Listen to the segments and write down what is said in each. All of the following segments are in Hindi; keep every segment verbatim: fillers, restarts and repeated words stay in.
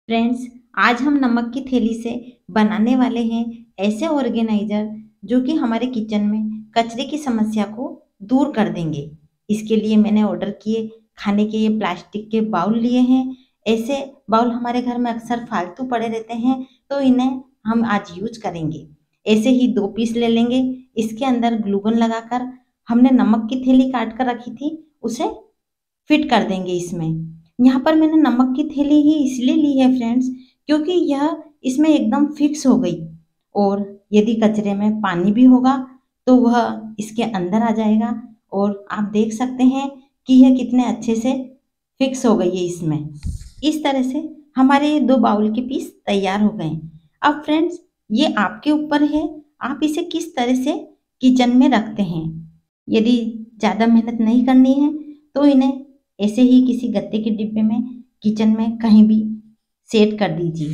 फ्रेंड्स, आज हम नमक की थैली से बनाने वाले हैं ऐसे ऑर्गेनाइजर जो कि हमारे किचन में कचरे की समस्या को दूर कर देंगे। इसके लिए मैंने ऑर्डर किए खाने के ये प्लास्टिक के बाउल लिए हैं। ऐसे बाउल हमारे घर में अक्सर फालतू पड़े रहते हैं, तो इन्हें हम आज यूज करेंगे। ऐसे ही दो पीस ले लेंगे। इसके अंदर ग्लूगन लगाकर हमने नमक की थैली काट कर रखी थी, उसे फिट कर देंगे इसमें। यहाँ पर मैंने नमक की थैली ही इसलिए ली है फ्रेंड्स, क्योंकि यह इसमें एकदम फिक्स हो गई और यदि कचरे में पानी भी होगा तो वह इसके अंदर आ जाएगा। और आप देख सकते हैं कि यह कितने अच्छे से फिक्स हो गई है इसमें। इस तरह से हमारे ये दो बाउल के पीस तैयार हो गए। अब फ्रेंड्स, ये आपके ऊपर है, आप इसे किस तरह से किचन में रखते हैं। यदि ज़्यादा मेहनत नहीं करनी है तो इन्हें ऐसे ही किसी गत्ते के डिब्बे में किचन में कहीं भी सेट कर दीजिए।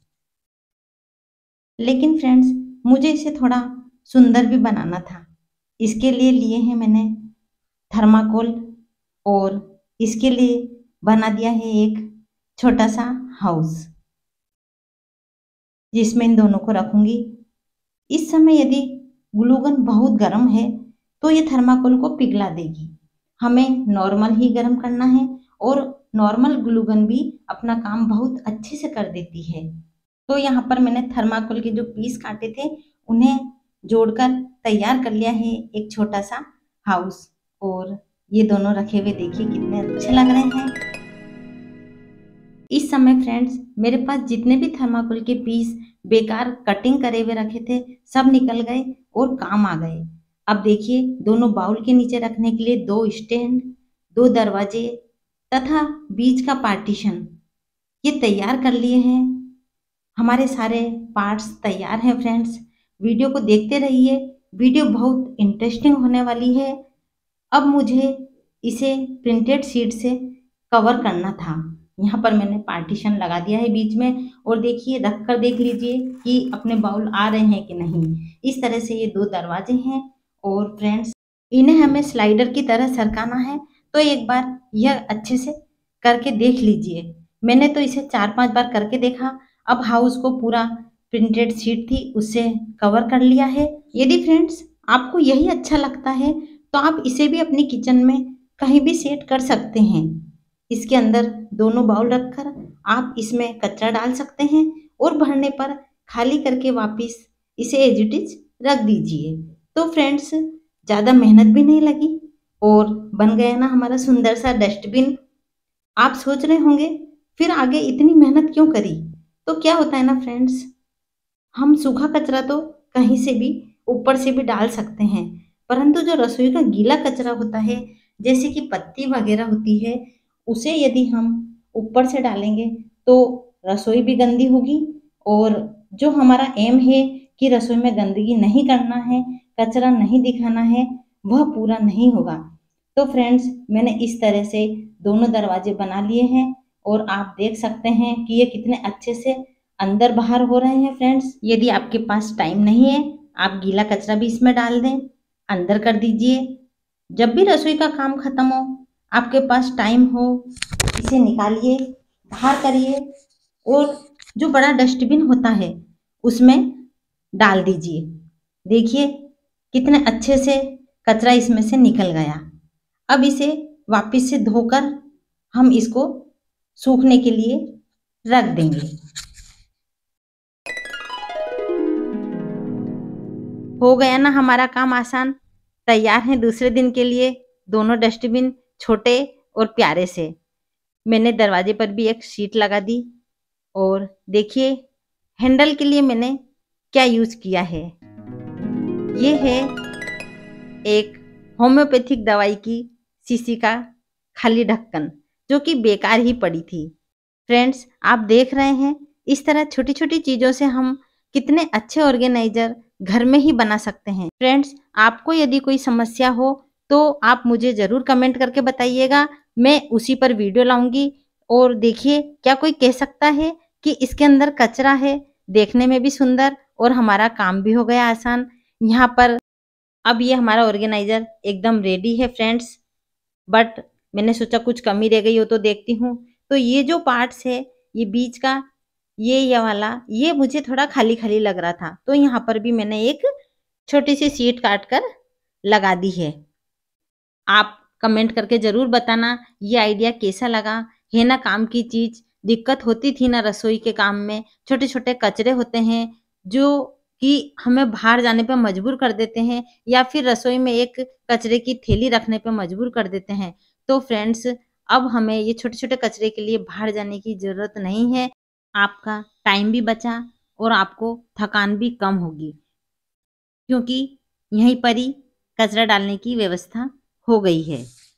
लेकिन फ्रेंड्स, मुझे इसे थोड़ा सुंदर भी बनाना था। इसके लिए लिए हैं मैंने थर्माकोल और इसके लिए बना दिया है एक छोटा सा हाउस, जिसमें इन दोनों को रखूंगी। इस समय यदि ग्लूगन बहुत गर्म है तो ये थर्माकोल को पिघला देगी। हमें नॉर्मल ही गर्म करना है और नॉर्मल ग्लूगन भी अपना काम बहुत अच्छे से कर देती है। तो यहाँ पर मैंने थर्माकोल के जो पीस काटे थे उन्हें जोड़कर तैयार कर लिया है एक छोटा सा हाउस। और ये दोनों रखे हुए देखिए कितने अच्छे लग रहे हैं। इस समय फ्रेंड्स, मेरे पास जितने भी थर्माकोल के पीस बेकार कटिंग करे हुए रखे थे सब निकल गए और काम आ गए। अब देखिए, दोनों बाउल के नीचे रखने के लिए दो स्टैंड, दो दरवाजे तथा बीच का पार्टीशन ये तैयार कर लिए हैं। हमारे सारे पार्ट्स तैयार हैं फ्रेंड्स। वीडियो को देखते रहिए, वीडियो बहुत इंटरेस्टिंग होने वाली है। अब मुझे इसे प्रिंटेड शीट से कवर करना था। यहाँ पर मैंने पार्टीशन लगा दिया है बीच में और देखिए, रख कर देख लीजिए कि अपने बाउल आ रहे हैं कि नहीं। इस तरह से ये दो दरवाजे हैं और फ्रेंड्स, इन्हें हमें स्लाइडर की तरह सरकाना है। तो एक बार यह अच्छे से करके देख लीजिए। मैंने तो इसे चार पांच बार करके देखा। अब हाउस को पूरा प्रिंटेड शीट थी उससे कवर कर लिया है। यदि फ्रेंड्स आपको यही अच्छा लगता है तो आप इसे भी अपनी किचन में कहीं भी सेट कर सकते हैं। इसके अंदर दोनों बाउल रखकर आप इसमें कचरा डाल सकते हैं और भरने पर खाली करके वापस इसे एज इट इज रख दीजिए। तो फ्रेंड्स, ज़्यादा मेहनत भी नहीं लगी और बन गया ना हमारा सुंदर सा डस्टबिन। आप सोच रहे होंगे फिर आगे इतनी मेहनत क्यों करी। तो क्या होता है ना फ्रेंड्स, हम सूखा कचरा तो कहीं से भी ऊपर से भी डाल सकते हैं, परंतु जो रसोई का गीला कचरा होता है जैसे कि पत्ती वगैरह होती है, उसे यदि हम ऊपर से डालेंगे तो रसोई भी गंदी होगी। और जो हमारा एम है कि रसोई में गंदगी नहीं करना है, कचरा नहीं दिखाना है, वह पूरा नहीं होगा। तो फ्रेंड्स, मैंने इस तरह से दोनों दरवाजे बना लिए हैं और आप देख सकते हैं कि ये कितने अच्छे से अंदर बाहर हो रहे हैं। फ्रेंड्स, यदि आपके पास टाइम नहीं है, आप गीला कचरा भी इसमें डाल दें, अंदर कर दीजिए। जब भी रसोई का काम खत्म हो, आपके पास टाइम हो, इसे निकालिए, बाहर करिए और जो बड़ा डस्टबिन होता है उसमें डाल दीजिए। देखिए कितने अच्छे से कचरा इसमें से निकल गया। अब इसे वापस से धोकर हम इसको सूखने के लिए रख देंगे। हो गया ना हमारा काम आसान। तैयार हैं दूसरे दिन के लिए दोनों डस्टबिन, छोटे और प्यारे से। मैंने दरवाजे पर भी एक शीट लगा दी और देखिए हैंडल के लिए मैंने क्या यूज किया है। ये है एक होम्योपैथिक दवाई की शीशी का खाली ढक्कन, जो कि बेकार ही पड़ी थी। फ्रेंड्स, आप देख रहे हैं इस तरह छोटी छोटी चीज़ों से हम कितने अच्छे ऑर्गेनाइजर घर में ही बना सकते हैं। फ्रेंड्स, आपको यदि कोई समस्या हो तो आप मुझे ज़रूर कमेंट करके बताइएगा, मैं उसी पर वीडियो लाऊंगी। और देखिए, क्या कोई कह सकता है कि इसके अंदर कचरा है। देखने में भी सुंदर और हमारा काम भी हो गया आसान। यहाँ पर अब ये हमारा ऑर्गेनाइजर एकदम रेडी है फ्रेंड्स। बट मैंने सोचा कुछ कमी रह गई हो तो देखती हूँ। तो ये जो पार्ट्स है, ये बीच का ये ये वाला ये मुझे थोड़ा खाली खाली लग रहा था, तो यहाँ पर भी मैंने एक छोटी सी शीट काट कर लगा दी है। आप कमेंट करके ज़रूर बताना ये आइडिया कैसा लगा। है ना काम की चीज़। दिक्कत होती थी ना रसोई के काम में, छोटे छोटे कचरे होते हैं जो कि हमें बाहर जाने पे मजबूर कर देते हैं, या फिर रसोई में एक कचरे की थैली रखने पे मजबूर कर देते हैं। तो फ्रेंड्स, अब हमें ये छोटे छोटे कचरे के लिए बाहर जाने की ज़रूरत नहीं है। आपका टाइम भी बचा और आपको थकान भी कम होगी, क्योंकि यहीं पर ही कचरा डालने की व्यवस्था हो गई है।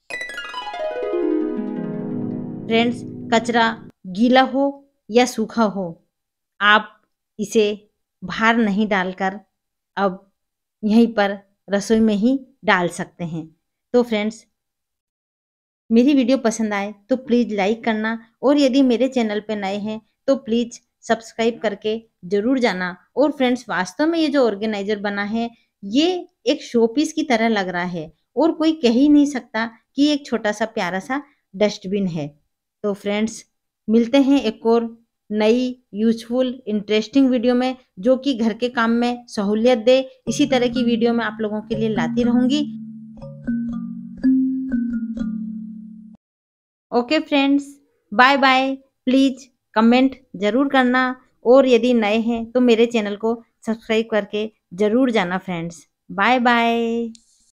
फ्रेंड्स, कचरा गीला हो या सूखा हो, आप इसे बाहर नहीं डालकर अब यहीं पर रसोई में ही डाल सकते हैं। तो फ्रेंड्स, मेरी वीडियो पसंद आए तो प्लीज़ लाइक करना, और यदि मेरे चैनल पे नए हैं तो प्लीज़ सब्सक्राइब करके ज़रूर जाना। और फ्रेंड्स, वास्तव में ये जो ऑर्गेनाइज़र बना है ये एक शो पीस की तरह लग रहा है, और कोई कह ही नहीं सकता कि एक छोटा सा प्यारा सा डस्टबिन है। तो फ्रेंड्स, मिलते हैं एक और नई यूज़फुल इंटरेस्टिंग वीडियो में, जो कि घर के काम में सहूलियत दे। इसी तरह की वीडियो मैं आप लोगों के लिए लाती रहूँगी। Okay friends, bye bye. Please comment ज़रूर करना, और यदि नए हैं तो मेरे चैनल को सब्सक्राइब करके ज़रूर जाना फ्रेंड्स। Bye bye.